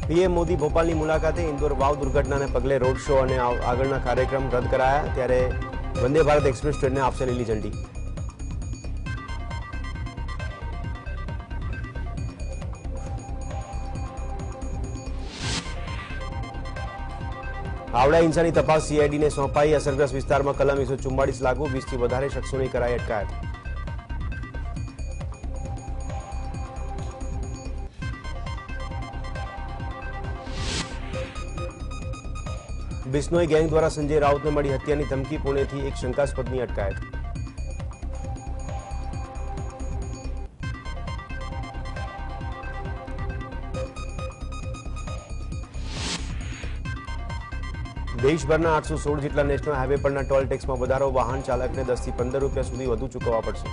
PM Modi भोपालની મુલાકાતે इंदौर वाव दुर्घटनाને પગલે road show અને આગળના કાર્યક્રમ રદ કરાયા ત્યારે વંદે ભારત એક્સપ્રેસ ટ્રેનને આપશે લીલી ઝંડી। हावड़ा हिंसाની તપાસ સીઆઈડીને સોંપાઈ। અસરગ્રસ્ત વિસ્તારમાં કલમ 144 લાગુ, 20 થી વધારે શખ્સોની કરાઈ અટકાયત। बिश्नोई गैंग द्वारा संजय राउत ने मળી हत्याની ધમકી, पुणेથી एक શંકાસ્પદની અટકાયત। देशभરના 816 જેટલા નેશનલ હાઈવે પરના ટોલ ટેક્સમાં વધારો, વાહન ચાલકને 10 થી 15 રૂપિયા સુધી વધુ ચૂકવવા પડશે।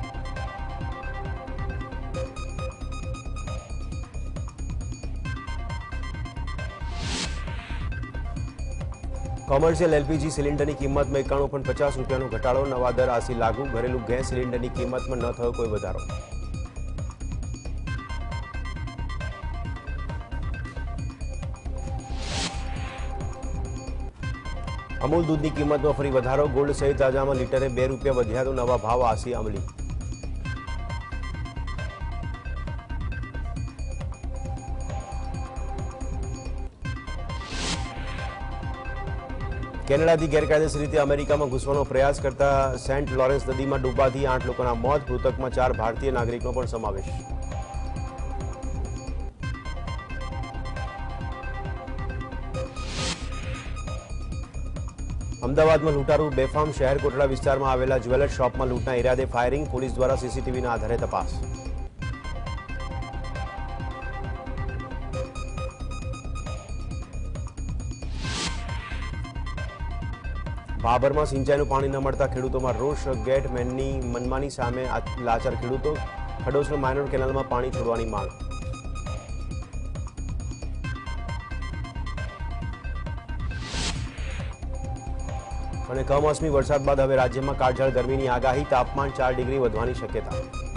कॉमर्शियल एलपीजी सिलिंडर की कीमत में 91.50 રૂપિયા घटाड़ो, नवा दर आसी लागू। घरेलू गैस सिलिंडर की कीमत में न थयो कोई वधारो। अमूल दूध की कीमत में फरी वधारो, गोल्ड सहित ताजा में लीटरे 2 રૂપિયા વધ્યા तो नवा भाव आसी अमली। કેનેડાથી ગેરકાયદેસર રીતે અમેરિકામાં ઘૂસવાનો પ્રયાસ કરતા સેન્ટ લોરેન્સ નદીમાં ડૂબવાથી 8 લોકોના મોત, મૃતકમાં 4 ભારતીય નાગરિકનો પણ સમાવેશ। અમદાવાદમાં લૂંટારૂ બેફામ, શહેર કોટડા વિસ્તારમાં આવેલા જ્વેલર્સ શોપમાં લૂંટના ઇરાદે ફાયરિંગ, પોલીસ દ્વારા સીસીટીવીના આધારે તપાસ। भाभरमा सिंचाईનું पाणी न મળતા ખેડૂતોમાં રોષ, ગેટમેનની મનમાની સામે લાચાર ખેડૂતો, ખડોસનો માઇનોર કેનાલમાં પાણી છોડવાની માંગ। અને કમોસમી વરસાદ બાદ હવે રાજ્યમાં કાળઝાળ ગરમીની આગાહી, તાપમાન 4 ડિગ્રી વધવાની શક્યતા।